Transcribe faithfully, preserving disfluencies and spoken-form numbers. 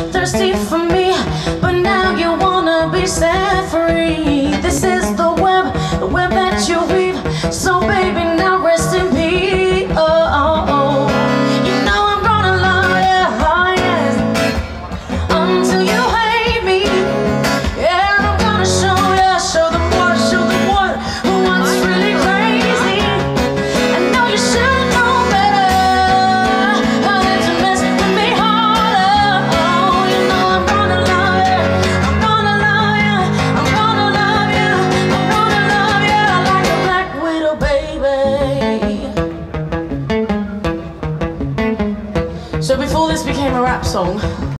thirsty for me, but now you wanna be set free. This is the web, the web that you weave. So baby, now rest in peace. Oh, oh, oh. You know I'm gonna love you, oh yes, until you hate me. Yeah, I'm gonna show you, show them what, show them what, what's really crazy. I know you should know better how to mess with me harder. Oh, you know I'm gonna love you, I'm gonna love you, I'm gonna love you, I'm gonna love you like a black widow, baby. So before this became a rap song,